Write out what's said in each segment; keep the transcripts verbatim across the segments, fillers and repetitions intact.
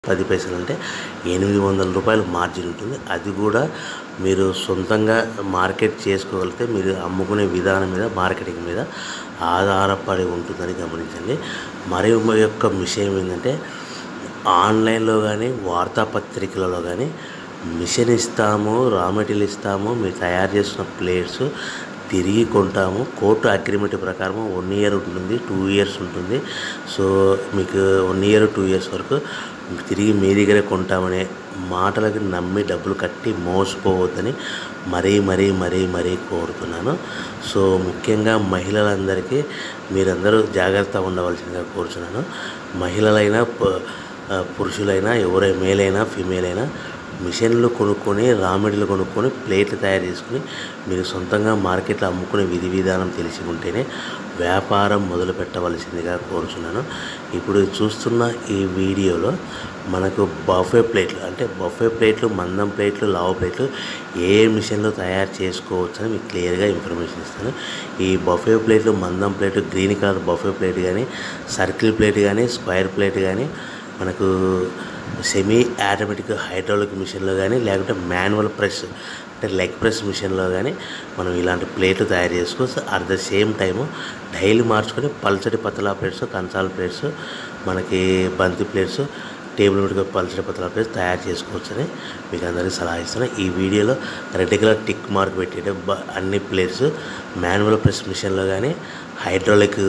పది పైసలు అంటే ఎనిమిది వందల రూపాయలు మార్జిన్ ఉంటుంది. అది కూడా మీరు సొంతంగా మార్కెట్ చేసుకోగలిగితే మీరు అమ్ముకునే విధానం మీద మార్కెటింగ్ మీద ఆధారపడి ఉంటుందని గమనించండి. మరి యొక్క విషయం ఏంటంటే ఆన్లైన్లో కానీ వార్తాపత్రికలలో కానీ మిషన్ ఇస్తాము, రా మెటీరియల్ ఇస్తాము, మీరు తయారు చేసిన ప్లేట్స్ తిరిగి కొంటాము, కోర్టు అగ్రిమెంట్ ప్రకారం వన్ ఇయర్ ఉంటుంది, టూ ఇయర్స్ ఉంటుంది. సో మీకు వన్ ఇయర్ టూ ఇయర్స్ వరకు తిరిగి మీ దగ్గరే కొంటామనే మాటలకి నమ్మి డబ్బులు కట్టి మోసపోవద్దని మరీ మరీ మరీ మరీ కోరుతున్నాను. సో ముఖ్యంగా మహిళలందరికీ మీరందరూ జాగ్రత్తగా ఉండవలసిందిగా కోరుతున్నాను. మహిళలైనా పురుషులైనా ఎవరైనా మేల్ అయినా ఫీమేల్ అయినా మిషన్లు కొనుక్కొని రా మెటీరియల్ కొనుక్కొని ప్లేట్లు తయారు చేసుకుని మీరు సొంతంగా మార్కెట్లో అమ్ముకునే విధి విధానం తెలిసి ఉంటేనే వ్యాపారం మొదలు పెట్టవలసిందిగా కోరుచున్నాను. ఇప్పుడు చూస్తున్న ఈ వీడియోలో మనకు బఫే ప్లేట్లు అంటే బఫే ప్లేట్లు, మందం ప్లేట్లు, లావు ప్లేట్లు ఏ మిషన్లో తయారు చేసుకోవచ్చని మీకు క్లియర్గా ఇన్ఫర్మేషన్ ఇస్తాను. ఈ బఫే ప్లేట్లు, మందం ప్లేట్లు, గ్రీన్ కలర్ బఫే ప్లేట్ కానీ, సర్కిల్ ప్లేట్ కానీ, స్క్వేర్ ప్లేట్ కానీ, మనకు సెమీ ఆటోమేటిక్ హైడ్రాలిక్ మిషన్లో కానీ లేకుంటే మాన్యువల్ ప్రెస్ అంటే లెగ్ ప్రెస్ మిషన్లో కానీ మనం ఇలాంటి ప్లేట్లు తయారు చేసుకోవచ్చు. At the same time daily మార్చుకొని పల్చటి పతలా ప్లేట్స్, కంచాల ప్లేట్స్, మనకి బంతి ప్లేట్స్, టేబుల్ మీద పల్చటి పతలా ప్లేట్స్ తయారు చేసుకోవచ్చని మీకు అందరికీ సలహా ఇస్తాను. ఈ వీడియోలో రెడ్ కలర్ టిక్ మార్క్ పెట్టే అన్ని ప్లేట్స్ మాన్యువల్ ప్రెస్ మిషన్లో కానీ, హైడ్రాలిక్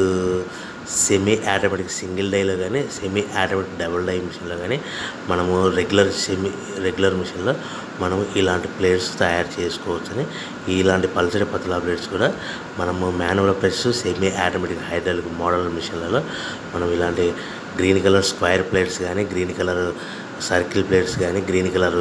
సెమీ ఆటోమేటిక్ సింగిల్ డైలో కానీ, సెమీ ఆటోమేటిక్ డబుల్ డై మిషన్లో కానీ మనము రెగ్యులర్ సెమీ రెగ్యులర్ మిషన్లో మనము ఇలాంటి ప్లేట్స్ తయారు చేసుకోవచ్చని, ఇలాంటి పల్చడి పతలా ప్లేట్స్ కూడా మనము manual press, semi automatic hydraulic model మిషన్లలో మనం ఇలాంటి గ్రీన్ కలర్ స్క్వేర్ ప్లేట్స్ కానీ, గ్రీన్ కలర్ సర్కిల్ ప్లేట్స్ కానీ, గ్రీన్ కలర్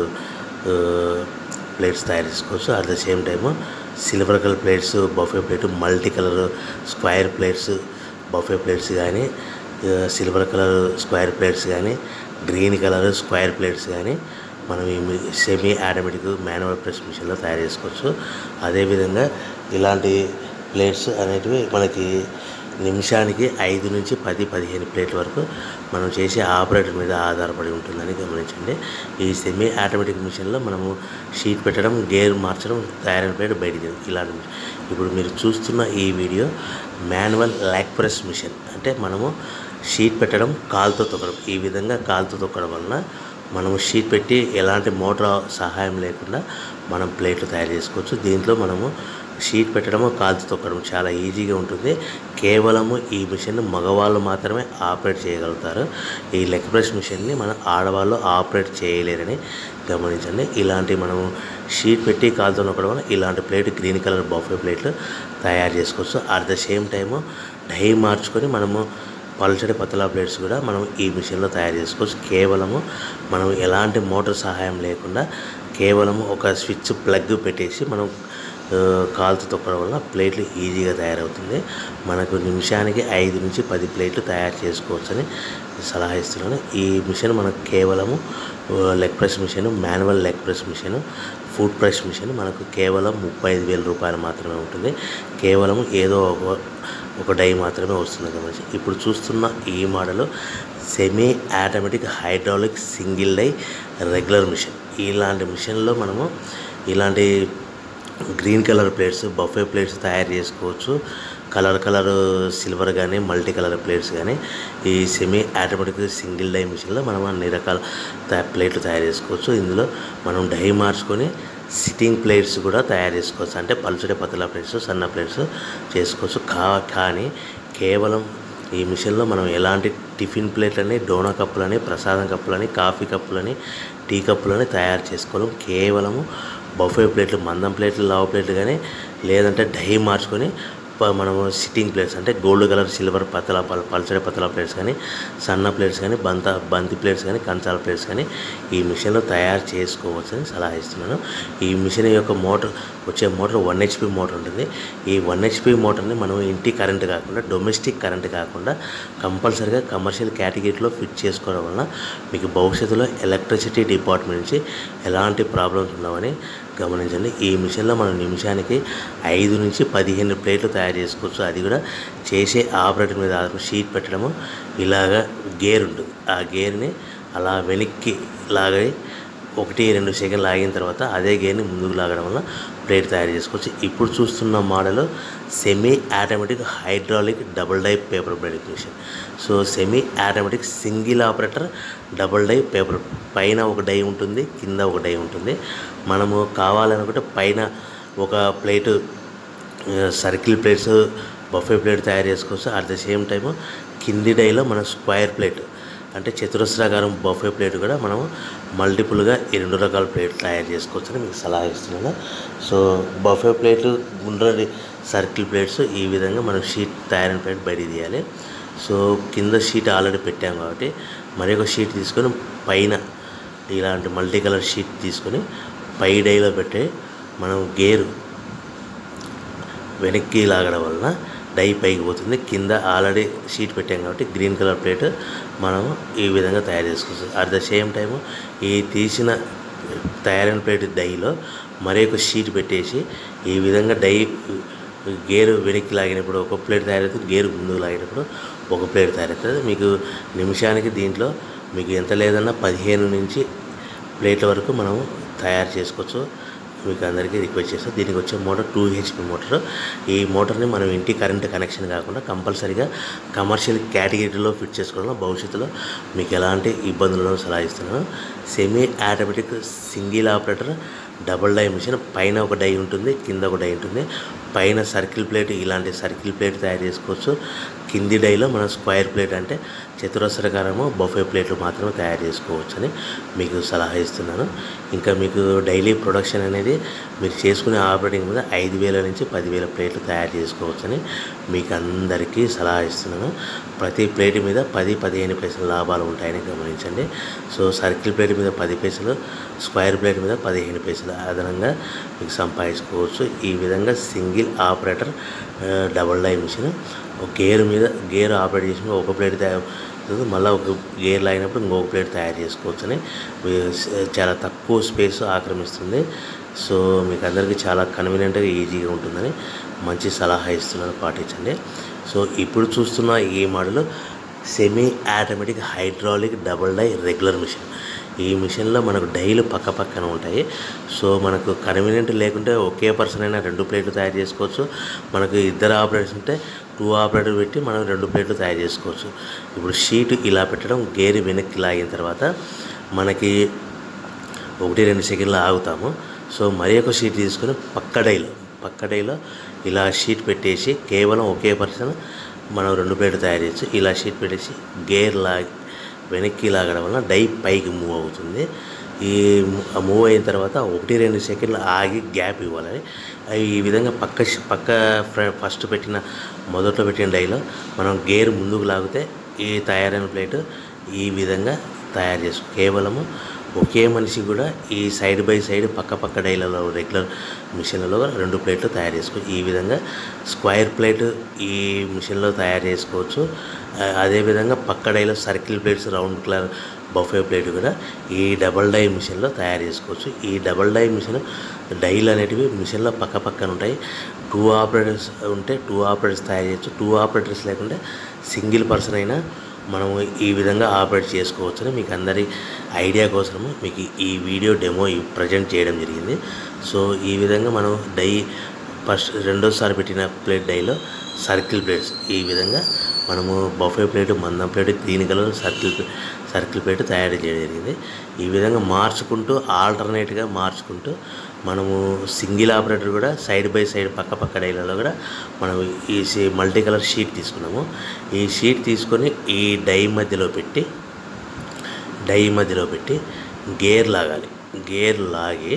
ప్లేట్స్ తయారు చేసుకోవచ్చు. At the same time silver colour plates, buffet plate, multi colour square plates buffet plates కానీ, silver colour square plates కానీ, green colour square plates కానీ మనం ఈ semi automatic manual press మిషన్లో తయారు చేసుకోవచ్చు. అదేవిధంగా ఇలాంటి ప్లేట్స్ అనేటివి మనకి నిమిషానికి ఐదు నుంచి పది పదిహేను ప్లేట్ల వరకు మనం చేసే ఆపరేటర్ మీద ఆధారపడి ఉంటుందని గమనించండి. ఈ సెమీ ఆటోమేటిక్ మిషన్లో మనము షీట్ పెట్టడం, గేర్ మార్చడం, తయారైన ప్లేట్ బయటికి ఇలాంటి మిషన్. ఇప్పుడు మీరు చూస్తున్న ఈ video manual leg press machine అంటే మనము షీట్ పెట్టడం, కాలుతో తొక్కడం. ఈ విధంగా కాలుతో తొక్కడం వలన మనము షీట్ పెట్టి ఎలాంటి మోటార్ సహాయం లేకుండా మనం ప్లేట్లు తయారు చేసుకోవచ్చు. దీంట్లో మనము షీట్ పెట్టడము, కాలుతో తొక్కడం చాలా ఈజీగా ఉంటుంది. కేవలము ఈ మిషన్ మగవాళ్ళు మాత్రమే ఆపరేట్ చేయగలుగుతారు. ఈ లెగ్ ప్రెస్ మిషన్ని మన ఆడవాళ్ళు ఆపరేట్ చేయలేరని గమనించండి. ఇలాంటి మనము షీట్ పెట్టి కాలుతో నొక్కడం వల్ల ఇలాంటి ప్లేట్ గ్రీన్ కలర్ బఫే ప్లేట్లు తయారు చేసుకోవచ్చు. At the same time die మార్చుకొని మనము పల్చడి పతలా ప్లేట్స్ కూడా మనం ఈ మిషన్లో తయారు చేసుకోవచ్చు. కేవలము మనం ఎలాంటి మోటార్ సహాయం లేకుండా కేవలము ఒక స్విచ్ ప్లగ్ పెట్టేసి మనం కాలుతో తొక్కడం వల్ల ప్లేట్లు ఈజీగా తయారవుతుంది. మనకు నిమిషానికి ఐదు నుంచి పది ప్లేట్లు తయారు చేసుకోవచ్చని సలహా ఇస్తున్నాను. ఈ మిషన్ మనకు కేవలము leg press machine, manual leg press machine, food press machine మనకు కేవలం ముప్పై ఐదు వేల రూపాయలు మాత్రమే ఉంటుంది. కేవలం ఏదో ఒక ఒక డై మాత్రమే వస్తుంది గమనించి. ఇప్పుడు చూస్తున్న ఈ model semi automatic hydraulic single die regular machine. ఇలాంటి మిషన్లో మనము ఇలాంటి green colour plates, buffet plates తయారు చేసుకోవచ్చు. కలర్ కలర్ సిల్వర్ కానీ, మల్టీ కలర్ ప్లేట్స్ కానీ ఈ సెమీ ఆటోమేటిక్ సింగిల్ డై మిషన్లో మనం అన్ని రకాల ప్లేట్లు తయారు చేసుకోవచ్చు. ఇందులో మనం డై మార్చుకొని సిట్టింగ్ ప్లేట్స్ కూడా తయారు చేసుకోవచ్చు. అంటే పల్చడి పతలా ప్లేట్స్, సన్న ప్లేట్స్ చేసుకోవచ్చు. కా కానీ కేవలం ఈ మిషన్లో మనం ఎలాంటి టిఫిన్ ప్లేట్లని, డోనా కప్పులని, ప్రసాదం కప్పులని, కాఫీ కప్పులని, టీ కప్పులని తయారు చేసుకోలేం. కేవలము బఫే ప్లేట్లు, మందం ప్లేట్లు, లావు ప్లేట్లు కానీ లేదంటే డై మార్చుకొని మనము సిట్టింగ్ ప్లేట్స్ అంటే గోల్డ్ కలర్ సిల్వర్ పతలా పల్ పల్చడి పతలా ప్లేట్స్ కానీ, సన్న ప్లేట్స్ కానీ, బంత బంతి ప్లేట్స్ కానీ, కంచాల ప్లేట్స్ కానీ ఈ మిషన్లో తయారు చేసుకోవచ్చని సలహా ఇస్తున్నాను. ఈ మిషన్ యొక్క మోటార్ వచ్చే మోటార్ వన్ హెచ్పి మోటార్ ఉంటుంది. ఈ వన్ హెచ్పి మోటార్ని మనం ఇంటి కరెంట్ కాకుండా, డొమెస్టిక్ కరెంట్ కాకుండా కంపల్సరీగా కమర్షియల్ కేటగిరీలో ఫిట్ చేసుకోవడం వలన మీకు భవిష్యత్తులో ఎలక్ట్రిసిటీ డిపార్ట్మెంట్ నుంచి ఎలాంటి ప్రాబ్లమ్స్ ఉండవని గమనించండి. ఈ మిషన్లో మనం నిమిషానికి ఐదు నుంచి పదిహేను ప్లేట్లు తయారు చేసుకోవచ్చు. అది కూడా చేసే ఆపరేటర్ మీద ఆధారపడి షీట్ పెట్టడము, ఇలాగా గేర్ ఉంటుంది. ఆ గేర్ని అలా వెనక్కి లాగి ఒకటి రెండు సెకండ్లు ఆగిన తర్వాత అదే గేర్ని ముందుకు లాగడం వల్ల ప్లేట్ తయారు చేసుకోవచ్చు. ఇప్పుడు చూస్తున్న model semi automatic hydraulic double die paper plate machine. So semi automatic single operator double die paper, పైన ఒక డై ఉంటుంది, కింద ఒక డై ఉంటుంది. మనము కావాలనుకుంటే పైన ఒక plate circle plates buffet plate తయారు చేసుకోవచ్చు. అట్ ద సేమ్ టైము కింది డైలో మన స్క్వేర్ ప్లేట్ అంటే చతురస్రాకారం బఫే ప్లేట్ కూడా మనం మల్టిపుల్గా ఈ రెండు రకాల ప్లేట్లు తయారు చేసుకోవచ్చు అని మీకు సలహా ఇస్తున్నాను. సో బఫే ప్లేట్, గుండ్రటి సర్కిల్ ప్లేట్స్ ఈ విధంగా మనం షీట్ తయారైన ప్లేట్ బయట తీయాలి. సో కింద షీట్ ఆల్రెడీ పెట్టాం కాబట్టి మరి ఒక షీట్ తీసుకొని పైన ఇలాంటి మల్టీ కలర్ షీట్ తీసుకొని పై డైలో పెట్టి మనం గేరు వెనక్కి లాగడం వలన డై పైకి పోతుంది. కింద ఆల్రెడీ షీట్ పెట్టాం కాబట్టి గ్రీన్ కలర్ ప్లేట్ మనం ఈ విధంగా తయారు చేసుకోవచ్చు. అట్ ద సేమ్ టైము ఈ తీసిన తయారైన ప్లేట్ డైలో మరి ఒక షీట్ పెట్టేసి ఈ విధంగా డై గేరు వెనక్కి లాగినప్పుడు ఒక ప్లేట్ తయారవుతుంది, గేరు ముందుకు లాగినప్పుడు ఒక ప్లేట్ తయారవుతుంది. మీకు నిమిషానికి దీంట్లో మీకు ఎంత లేదన్నా పదిహేను నుంచి ప్లేట్ల వరకు మనం తయారు చేసుకోవచ్చు. మీకు అందరికీ రిక్వెస్ట్ చేస్తాం. దీనికి వచ్చే మోటార్ టూ హెచ్పి మోటార్. ఈ మోటార్ని మనం ఇంటి కరెంట్ కనెక్షన్ కాకుండా కంపల్సరీగా కమర్షియల్ కేటగిరీలో ఫిట్ చేసుకోవడం భవిష్యత్తులో మీకు ఎలాంటి ఇబ్బందులను సలహా ఇస్తున్నాను. Semi automatic single operator double die machine. పైన ఒక డై ఉంటుంది, కింద ఒక డై ఉంటుంది. పైన సర్కిల్ ప్లేట్, ఇలాంటి సర్కిల్ ప్లేట్ తయారు చేసుకోవచ్చు. కింది డైలో మనం స్క్వేర్ ప్లేట్ అంటే చతురస్రాకారము బఫే ప్లేట్లు మాత్రమే తయారు చేసుకోవచ్చు అని మీకు సలహా ఇస్తున్నాను. ఇంకా మీకు డైలీ ప్రొడక్షన్ అనేది మీరు చేసుకునే ఆపరేటింగ్ మీద ఐదు వేల నుంచి పదివేల ప్లేట్లు తయారు చేసుకోవచ్చు అని మీకు అందరికీ సలహా ఇస్తున్నాను. ప్రతి ప్లేట్ మీద పది పదిహేను పైసలు లాభాలు ఉంటాయని గమనించండి. సో సర్కిల్ ప్లేట్ మీద పది పైసలు, స్క్వేర్ ప్లేట్ మీద పదిహేను పైసలు అదనంగా మీకు సంపాదించుకోవచ్చు. ఈ విధంగా single operator double die machine gear మీద గేర్ ఆపరేట్ చేసిన ఒక ప్లేట్ తయారు మళ్ళీ ఒక గేర్ లాగినప్పుడు ఇంకొక ప్లేట్ తయారు చేసుకోవచ్చు అని చాలా తక్కువ స్పేస్ ఆక్రమిస్తుంది. సో మీకు అందరికీ చాలా కన్వీనియంట్గా ఈజీగా ఉంటుందని మంచి సలహా ఇస్తున్నాను, పాటించండి. సో ఇప్పుడు చూస్తున్న ఈ model semi automatic hydraulic double die regular machine. ఈ మిషన్లో మనకు డైలు పక్క పక్కన ఉంటాయి. సో మనకు కన్వీనియంట్ లేకుంటే ఒకే పర్సన్ అయినా రెండు ప్లేట్లు తయారు చేసుకోవచ్చు. మనకు ఇద్దరు ఆపరేటర్స్ ఉంటే టూ ఆపరేటర్ పెట్టి మనం రెండు ప్లేట్లు తయారు చేసుకోవచ్చు. ఇప్పుడు షీట్ ఇలా పెట్టడం, గేర్ వెనక్కి లాగిన తర్వాత మనకి ఒకటి రెండు సెకండ్లు ఆగుతాము. సో మరి ఒక షీట్ తీసుకొని పక్క డైలో పక్క డైలో ఇలా షీట్ పెట్టేసి కేవలం ఒకే పర్సన్ మనం రెండు ప్లేట్లు తయారు చేయొచ్చు. ఇలా షీట్ పెట్టేసి గేర్ లాగి వెనక్కి లాగడం వల్ల డై పైకి మూవ్ అవుతుంది. ఈ మూవ్ అయిన తర్వాత ఒకటి రెండు సెకండ్లు ఆగి గ్యాప్ ఇవ్వాలని ఈ విధంగా పక్క పక్క ఫస్ట్ పెట్టిన మొదట్లో పెట్టిన డైలో మనం గేర్ ముందుకు లాగితే ఈ తయారైన ప్లేట్ ఈ విధంగా తయారు చేసుకో. కేవలము ఒకే మనిషి కూడా ఈ సైడ్ బై సైడ్ పక్క పక్క డైలలో రెగ్యులర్ మిషన్లలో రెండు ప్లేట్లు తయారు చేసుకోవచ్చు. ఈ విధంగా స్క్వేర్ ప్లేట్ ఈ మిషన్లో తయారు చేసుకోవచ్చు. అదేవిధంగా పక్క డైలో circle plates, round colour buffet plate కూడా ఈ డబల్ డై మిషన్లో తయారు చేసుకోవచ్చు. ఈ డబల్ డై మిషన్ డైలు అనేటివి మిషన్లో పక్క పక్కన ఉంటాయి. టూ ఆపరేటర్స్ ఉంటే టూ ఆపరేటర్స్ తయారు చేయొచ్చు. టూ ఆపరేటర్స్ లేకుంటే సింగిల్ పర్సన్ అయినా మనము ఈ విధంగా ఆపరేట్ చేసుకోవచ్చని మీకు అందరి ఐడియా కోసము మీకు ఈ వీడియో డెమో ప్రజెంట్ చేయడం జరిగింది. సో ఈ విధంగా మనం డై ఫస్ట్ రెండోసారి పెట్టిన ప్లేట్ డైలో సర్కిల్ ప్లేట్స్ ఈ విధంగా మనము బఫే ప్లేట్, మందం plate, green colour circle circle plate తయారు చేయడం జరిగింది. ఈ విధంగా మార్చుకుంటూ ఆల్టర్నేట్గా మార్చుకుంటూ మనము సింగిల్ ఆపరేటర్ కూడా సైడ్ బై సైడ్ పక్క పక్క డైలలో కూడా మనం ఈ మల్టీ కలర్ షీట్ తీసుకున్నాము. ఈ షీట్ తీసుకొని ఈ డై మధ్యలో పెట్టి డై మధ్యలో పెట్టి గేర్ లాగాలి. గేర్ లాగి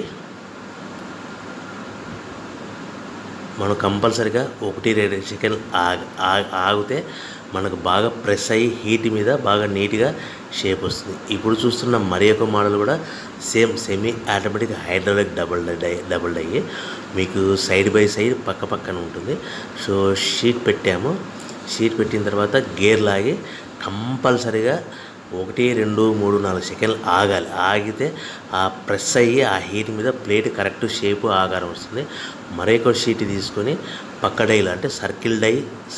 మనం కంపల్సరిగా ఒకటి రెండు సెకండ్ ఆగి ఆగితే మనకు బాగా ప్రెస్ అయ్యి హీట్ మీద బాగా నీట్గా షేప్ వస్తుంది. ఇప్పుడు చూస్తున్న మరి ఒక మోడల్ కూడా same semi automatic hydraulic double die double die మీకు సైడ్ బై సైడ్ పక్క పక్కన ఉంటుంది. సో షీట్ పెట్టాము. షీట్ పెట్టిన తర్వాత గేర్ లాగి కంపల్సరిగా ఒకటి రెండు మూడు నాలుగు సెకండ్లు ఆగాలి. ఆగితే ఆ ప్రెస్ అయ్యి ఆ హీట్ మీద ప్లేట్ కరెక్ట్ షేపు ఆకారం వస్తుంది. మరొక షీట్ తీసుకొని పక్క డైలో అంటే సర్కిల్ డై,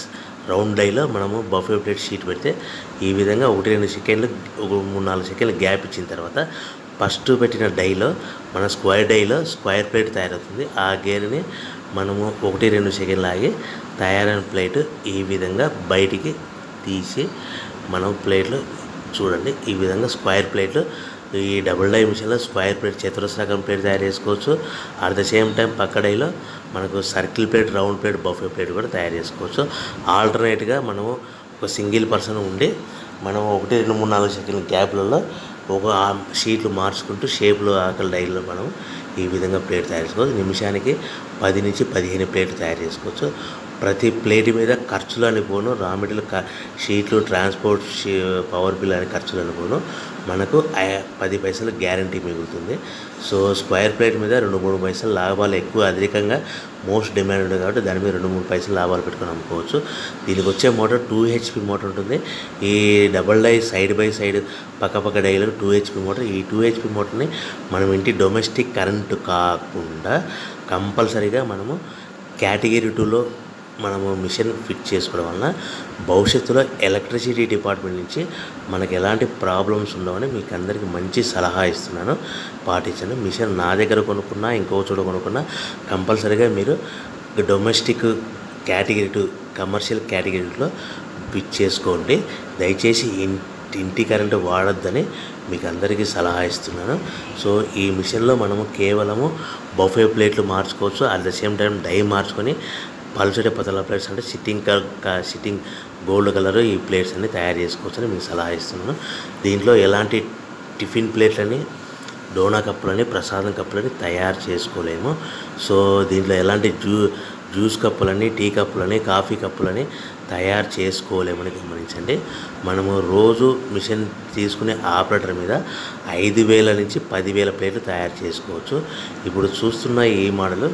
రౌండ్ డైలో మనము బఫే ప్లేట్ షీట్ పెడితే ఈ విధంగా ఒకటి రెండు సెకండ్లు ఒక మూడు నాలుగు సెకండ్లు గ్యాప్ ఇచ్చిన తర్వాత ఫస్ట్ పెట్టిన డైలో మన స్క్వేర్ డైలో స్క్వేర్ ప్లేట్ తయారవుతుంది. ఆ గేర్ని మనము ఒకటి రెండు సెకండ్లు ఆగి తయారైన ప్లేట్ ఈ విధంగా బయటికి తీసి మనం ప్లేట్లు చూడండి. ఈ విధంగా స్క్వేర్ ప్లేట్లు ఈ డబుల్ డై మిషన్లో స్క్వేర్ ప్లేట్ చతురస్రాకారం ప్లేట్ తయారు చేసుకోవచ్చు. అట్ ద సేమ్ టైం పక్క డైలో మనకు circle plate, round plate, buffet plate కూడా తయారు చేసుకోవచ్చు. ఆల్టర్నేట్గా మనము ఒక సింగిల్ పర్సన్ ఉండి మనం ఒకటి రెండు మూడు నాలుగు సెకండ్ల గ్యాప్లలో ఒక షీట్లు మార్చుకుంటూ షేప్లో ఆకలి డైలో మనం ఈ విధంగా ప్లేట్ తయారు చేసుకోవచ్చు. నిమిషానికి పది నుంచి పదిహేను ప్లేట్లు తయారు చేసుకోవచ్చు. ప్రతి ప్లేట్ మీద ఖర్చులు అనిపోను, రా మెటీరియల్ క షీట్లు, ట్రాన్స్పోర్ట్, పవర్ బిల్ అనే ఖర్చులు అనిపోను మనకు పది పైసలు గ్యారంటీ మిగులుతుంది. సో స్క్వేర్ ప్లేట్ మీద రెండు మూడు పైసలు లాభాలు ఎక్కువ అధికంగా మోస్ట్ డిమాండ్ ఉంటుంది కాబట్టి దాని మీద రెండు మూడు పైసలు లాభాలు పెట్టుకొని అమ్ముకోవచ్చు. దీనికి వచ్చే మోటార్ టూ హెచ్పి మోటార్ ఉంటుంది. ఈ double die side by side పక్కపక్క డైలో టూ హెచ్పి మోటార్. ఈ టూ హెచ్పి మోటార్ని మనం ఇంటి డొమెస్టిక్ కరెంటు కాకుండా కంపల్సరీగా మనము కేటగిరీ టూలో మనము మిషన్ ఫిట్ చేసుకోవడం వలన భవిష్యత్తులో ఎలక్ట్రిసిటీ డిపార్ట్మెంట్ నుంచి మనకు ఎలాంటి ప్రాబ్లమ్స్ ఉండవని మీకు అందరికీ మంచి సలహా ఇస్తున్నాను, పాటించండి. మిషన్ నా దగ్గర కొనుక్కున్నా ఇంకో చోట కొనుక్కున్నా కంపల్సరీగా మీరు డొమెస్టిక్ కేటగిరీ టూ కమర్షియల్ కేటగిరీలో ఫిట్ చేసుకోండి. దయచేసి ఇంటి ఇంటి కరెంటు వాడొద్దని మీకు అందరికీ సలహా ఇస్తున్నాను. సో ఈ మిషన్లో మనము కేవలము బఫే ప్లేట్లు మార్చుకోవచ్చు. At the same time die మార్చుకొని పల్చటి పతల ప్లేట్స్ అంటే సిట్టింగ్ సిట్టింగ్ గోల్డ్ కలర్ ఈ ప్లేట్స్ అన్ని తయారు చేసుకోవచ్చు అని మీకు సలహా ఇస్తున్నాను. దీంట్లో ఎలాంటి టిఫిన్ ప్లేట్లని, డోనా కప్పులని, ప్రసాదం కప్పులని తయారు చేసుకోలేము. సో దీంట్లో ఎలాంటి జ్యూ జ్యూస్ కప్పులని, టీ కప్పులని, కాఫీ కప్పులని తయారు చేసుకోలేమని గమనించండి. మనము రోజు మిషన్ తీసుకునే ఆపరేటర్ మీద ఐదు వేల నుంచి పదివేల ప్లేట్లు తయారు చేసుకోవచ్చు. ఇప్పుడు చూస్తున్న ఈ model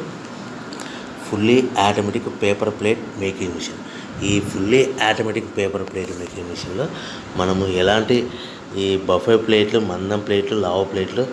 fully automatic paper plate making machine. ఈ fully automatic paper plate making మిషన్లో మనము ఎలాంటి ఈ బఫే ప్లేట్లు, మందం ప్లేట్లు, లావు ప్లేట్లు,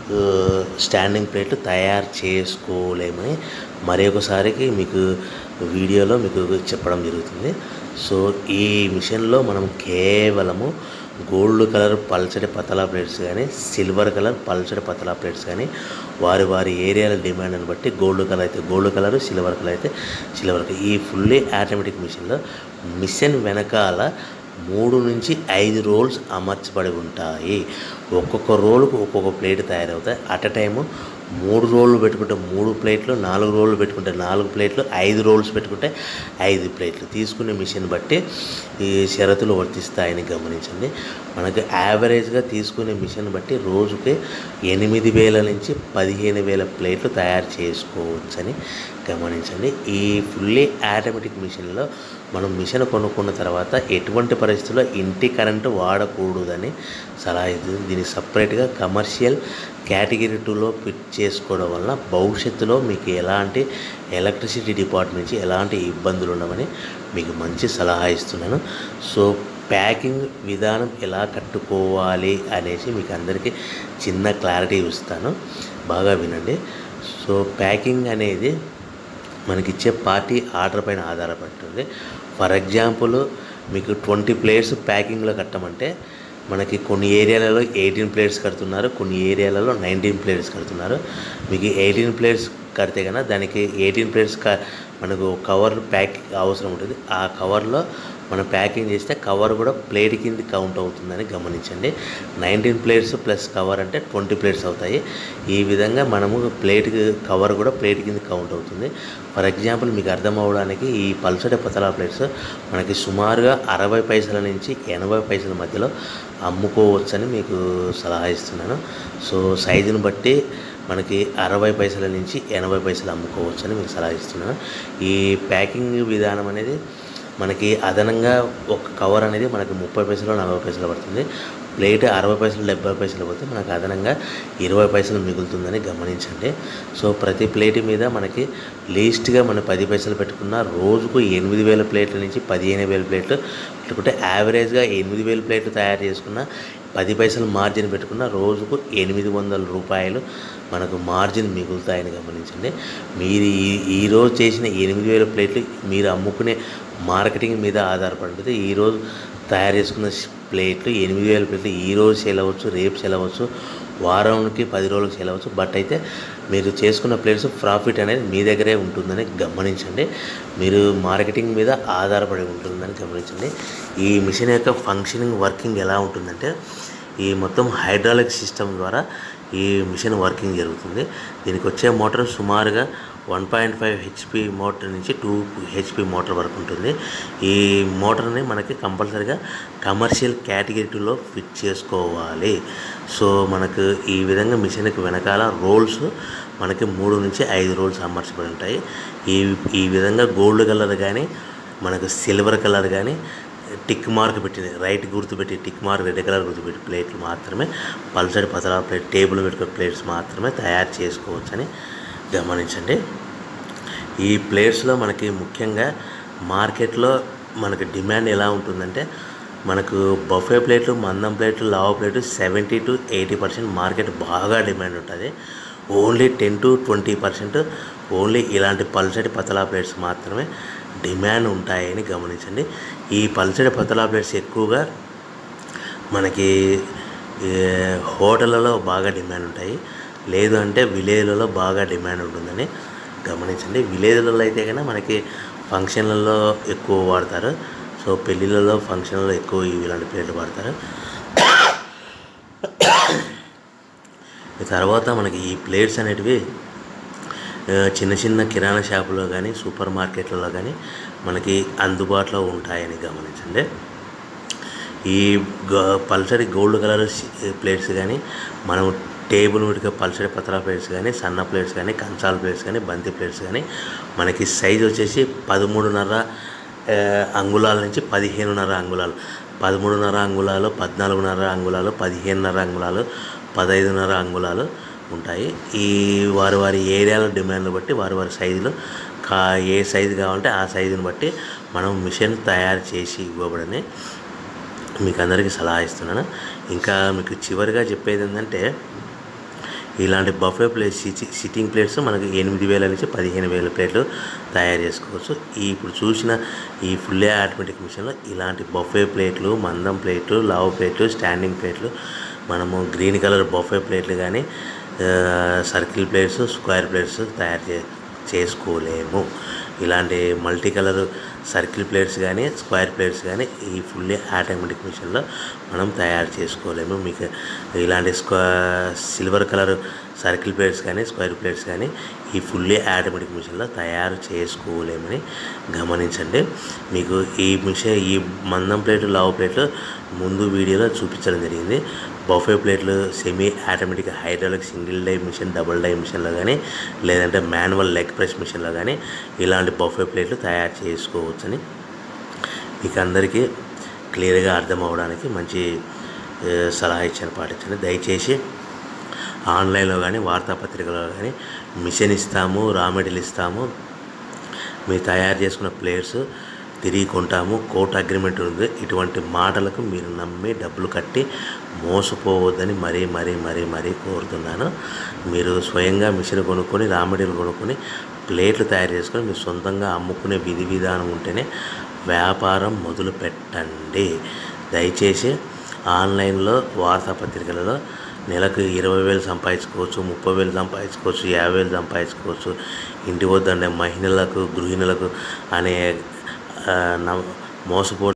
స్టాండింగ్ ప్లేట్లు తయారు చేసుకోలేమని మరి ఒకసారికి మీకు వీడియోలో మీకు చెప్పడం జరుగుతుంది. సో ఈ మిషన్లో మనం కేవలము గోల్డ్ కలర్ పల్చడి పతలా ప్లేట్స్ కానీ, సిల్వర్ కలర్ పల్చడి పతలా ప్లేట్స్ కానీ వారి వారి ఏరియాల డిమాండ్ని బట్టి గోల్డ్ కలర్ అయితే గోల్డ్ కలర్, సిల్వర్ కలర్ అయితే సిల్వర్ కలర్. ఈ ఫుల్లీ ఆటోమేటిక్ మిషన్లో మిషన్ వెనకాల మూడు నుంచి ఐదు రోల్స్ అమర్చబడి ఉంటాయి. ఒక్కొక్క రోలుకు ఒక్కొక్క ప్లేట్ తయారవుతాయి. అట్ ఎ టైము మూడు రోళ్ళు పెట్టుకుంటే మూడు ప్లేట్లు, నాలుగు రోళ్ళు పెట్టుకుంటే నాలుగు ప్లేట్లు, ఐదు రోల్స్ పెట్టుకుంటే ఐదు ప్లేట్లు. తీసుకునే మిషన్ బట్టి ఈ షరతులు వర్తిస్తాయని గమనించండి. మనకు యావరేజ్గా తీసుకునే మిషన్ బట్టి రోజుకి ఎనిమిది వేల నుంచి పదిహేను వేల ప్లేట్లు తయారు చేసుకోవచ్చని గమనించండి. ఈ ఫుల్లీ ఆటోమేటిక్ మిషన్లో మనం మిషన్ కొనుక్కున్న తర్వాత ఎటువంటి పరిస్థితుల్లో ఇంటి కరెంటు వాడకూడదని సలహా ఇస్తుంది. దీనికి సపరేట్గా కమర్షియల్ కేటగిరీ టూలో ఫిట్ చేసుకోవడం వల్ల భవిష్యత్తులో మీకు ఎలాంటి ఎలక్ట్రిసిటీ డిపార్ట్మెంట్ నుంచి ఎలాంటి ఇబ్బందులు ఉండవని మీకు మంచి సలహా ఇస్తున్నాను. సో ప్యాకింగ్ విధానం ఎలా కట్టుకోవాలి అనేసి మీకు అందరికీ చిన్న క్లారిటీ ఇస్తాను, బాగా వినండి. సో ప్యాకింగ్ అనేది మనకిచ్చే పార్టీ ఆర్డర్ పైన ఆధారపడుతుంది. ఫర్ ఎగ్జాంపుల్ మీకు ట్వంటీ ప్లేట్స్ ప్యాకింగ్లో కట్టమంటే మనకి కొన్ని ఏరియాలలో ఎయిటీన్ ప్లేట్స్ కడుతున్నారు, కొన్ని ఏరియాలలో నైన్టీన్ ప్లేట్స్ కడుతున్నారు. మీకు ఎయిటీన్ ప్లేట్స్ కడితే కన్నా దానికి ఎయిటీన్ ప్లేట్స్ క మనకు కవర్ ప్యాక్ అవసరం ఉంటుంది. ఆ కవర్లో మనం ప్యాకింగ్ చేస్తే కవర్ కూడా ప్లేట్ కింద కౌంట్ అవుతుందని గమనించండి. నైన్టీన్ ప్లేట్స్ ప్లస్ కవర్ అంటే ట్వంటీ ప్లేట్స్ అవుతాయి. ఈ విధంగా మనము ప్లేట్ కవర్ కూడా ప్లేట్ కింద కౌంట్ అవుతుంది. ఫర్ ఎగ్జాంపుల్ మీకు అర్థం అవ్వడానికి ఈ పల్సటి పతలా ప్లేట్స్ మనకి సుమారుగా అరవై పైసల నుంచి ఎనభై పైసల మధ్యలో అమ్ముకోవచ్చని మీకు సలహా ఇస్తున్నాను. సో సైజుని బట్టి మనకి అరవై పైసల నుంచి ఎనభై పైసలు అమ్ముకోవచ్చు అని మీకు సలహా ఇస్తున్నాను. ఈ ప్యాకింగ్ విధానం అనేది మనకి అదనంగా ఒక కవర్ అనేది మనకి ముప్పై పైసలు నలభై పైసలు పడుతుంది. ప్లేట్ అరవై పైసలు డెబ్బై పైసలు పోతే మనకు అదనంగా ఇరవై పైసలు మిగులుతుందని గమనించండి. సో ప్రతి ప్లేట్ మీద మనకి లీస్ట్గా మనం పది పైసలు పెట్టుకున్న రోజుకు ఎనిమిది వేల ప్లేట్ల నుంచి పదిహేను వేల ప్లేట్లు పెట్టుకుంటే యావరేజ్గా ఎనిమిది వేల ప్లేట్లు తయారు చేసుకున్న పది పైసలు మార్జిన్ పెట్టుకున్న రోజుకు ఎనిమిది వందల రూపాయలు మనకు మార్జిన్ మిగులుతాయని గమనించండి. మీరు ఈ ఈరోజు చేసిన ఎనిమిది వేల ప్లేట్లు మీరు అమ్ముకునే మార్కెటింగ్ మీద ఆధారపడితే ఈరోజు తయారు చేసుకున్న ప్లేట్లు ఎనిమిది వేల ప్లేట్లు ఈరోజు సేల్ అవ్వచ్చు, రేపు సేల్ అవ్వచ్చు, వారానికి పది రోజులకు సేల్ అవ్వచ్చు. బట్ అయితే మీరు చేసుకున్న ప్లేట్స్ ప్రాఫిట్ అనేది మీ దగ్గరే ఉంటుందని గమనించండి. మీరు మార్కెటింగ్ మీద ఆధారపడి ఉంటుందని గమనించండి. ఈ మిషన్ యొక్క ఫంక్షనింగ్ వర్కింగ్ ఎలా ఉంటుందంటే ఈ మొత్తం హైడ్రాలిక్ సిస్టమ్ ద్వారా ఈ మిషన్ వర్కింగ్ జరుగుతుంది. దీనికి వచ్చే మోటార్ సుమారుగా one point five HP motor నుంచి టూ హెచ్పి మోటార్ వరకు ఉంటుంది. ఈ మోటార్ని మనకి కంపల్సరీగా కమర్షియల్ కేటగిరీలో ఫిట్ చేసుకోవాలి. సో మనకు ఈ విధంగా మిషన్కి వెనకాల రోల్స్ మనకి మూడు నుంచి ఐదు రోల్స్ అమర్చబడి ఉంటాయి. ఈ ఈ విధంగా గోల్డ్ కలర్ కానీ మనకు సిల్వర్ కలర్ కానీ టిక్ మార్క్ పెట్టింది, రైట్ గుర్తు పెట్టి టిక్ మార్క్ రెడ్ కలర్ గుర్తు పెట్టి ప్లేట్లు మాత్రమే, పల్సటి పతలా ప్లేట్ టేబుల్ పెట్టుకునే ప్లేట్స్ మాత్రమే తయారు చేసుకోవచ్చని గమనించండి. ఈ ప్లేట్స్లో మనకి ముఖ్యంగా మార్కెట్లో మనకి డిమాండ్ ఎలా ఉంటుందంటే మనకు బఫే ప్లేట్లు, మందం ప్లేట్లు, లావ ప్లేట్లు seventy to eighty percent market బాగా డిమాండ్ ఉంటుంది. Only ten to twenty percent only ఇలాంటి పల్సటి పతలా ప్లేట్స్ మాత్రమే డిమాండ్ ఉంటాయని గమనించండి. ఈ పల్సటి పతలా ప్లేట్స్ ఎక్కువగా మనకి హోటళ్ళలో బాగా డిమాండ్ ఉంటాయి, లేదు అంటే విలేజ్లలో బాగా డిమాండ్ ఉంటుందని గమనించండి. విలేజ్లలో అయితే కన్నా మనకి ఫంక్షన్లలో ఎక్కువ వాడతారు. సో పెళ్ళిళ్ళలో ఫంక్షన్లలో ఎక్కువ ఇలాంటి ప్లేట్లు వాడతారు. తర్వాత మనకి ఈ ప్లేట్స్ అనేటివి చిన్న చిన్న కిరాణా షాపులో కానీ సూపర్ మార్కెట్లలో కానీ మనకి అందుబాటులో ఉంటాయని గమనించండి. ఈ పల్సటి గోల్డ్ కలర్ ప్లేట్స్ కానీ మనం టేబుల్ మీదకి పల్సటి పతలా ప్లేట్స్ కానీ సన్న ప్లేట్స్ కానీ కంచాల ప్లేట్స్ కానీ బంతి ప్లేట్స్ కానీ మనకి సైజు వచ్చేసి పదమూడున్నర అంగుళాల నుంచి పదిహేనున్నర అంగుళాలు పదమూడున్నర అంగుళాలు పద్నాలుగున్నర అంగుళాలు పదిహేనున్నర అంగుళాలు పదహైదున్నర అంగుళాలు ఉంటాయి. ఈ వారి వారి ఏరియాల డిమాండ్ని బట్టి వారి వారి సైజులు కా ఏ సైజు కావాలంటే ఆ సైజుని బట్టి మనం మిషన్ తయారు చేసి ఇవ్వబడని మీకు అందరికీ సలహా ఇస్తున్నాను. ఇంకా మీకు చివరిగా చెప్పేది ఏంటంటే ఇలాంటి బఫే ప్లేట్ సిట్టింగ్ ప్లేట్స్ మనకి ఎనిమిది వేల నుంచి పదిహేను వేల ప్లేట్లు తయారు చేసుకోవచ్చు. ఈ ఇప్పుడు చూసిన ఈ ఫుల్లీ ఆటోమేటిక్ మిషన్లో ఇలాంటి బఫే ప్లేట్లు, మందం ప్లేట్లు, లావ్ ప్లేట్లు, స్టాండింగ్ ప్లేట్లు, మనము గ్రీన్ కలర్ బఫే ప్లేట్లు కానీ సర్కిల్ ప్లేట్స్, స్క్వేర్ ప్లేట్స్ తయారు చే చేసుకోలేము. ఇలాంటి మల్టీ కలర్ సర్కిల్ ప్లేట్స్ కానీ స్క్వేర్ ప్లేట్స్ కానీ ఈ ఫుల్లీ ఆటోమేటిక్ మిషన్లో మనం తయారు చేసుకోలేము. మీకు ఇలాంటి స్క్వా సిల్వర్ కలర్ సర్కిల్ ప్లేట్స్ కానీ స్క్వేర్ ప్లేట్స్ కానీ ఈ ఫుల్లీ ఆటోమేటిక్ మిషన్లో తయారు చేసుకోలేమని గమనించండి. మీకు ఈ మిషన్ ఈ మందం ప్లేట్లు, లావు ప్లేట్లు ముందు వీడియోలో చూపించడం జరిగింది. బఫే ప్లేట్లు semi automatic hydraulic single die machine, double die మిషన్లో కానీ లేదంటే మాన్యువల్ లెగ్ ప్రెస్ మిషన్లో కానీ ఇలాంటి బఫే ప్లేట్లు తయారు చేసుకోవచ్చని మీకు అందరికీ క్లియర్గా అర్థం అవ్వడానికి మంచి సలహా ఇచ్చాను, పాటించండి. దయచేసి ఆన్లైన్లో కానీ వార్తాపత్రికలో కానీ మిషన్ ఇస్తాము, రా మెటీరియల్ ఇస్తాము, మీరు తయారు చేసుకున్న ప్లేట్స్ తిరిగి కొంటాము, కోర్టు అగ్రిమెంట్ ఉంది, ఇటువంటి మాటలకు మీరు నమ్మి డబ్బులు కట్టి మోసపోవద్దని మరీ మరీ మరీ మరీ కోరుతున్నాను. మీరు స్వయంగా మిషన్ కొనుక్కొని రా మెటీరియల్ కొనుక్కొని ప్లేట్లు తయారు చేసుకొని మీరు సొంతంగా అమ్ముకునే విధి విధానం ఉంటేనే వ్యాపారం మొదలు పెట్టండి. దయచేసి ఆన్లైన్లో వార్తాపత్రికలలో నెలకు ఇరవై వేలు సంపాదించుకోవచ్చు, ముప్పై వేలు సంపాదించుకోవచ్చు, యాభై వేలు సంపాదించుకోవచ్చు, ఇంటి వద్దంటే మహిళలకు గృహిణులకు అనే మోసపో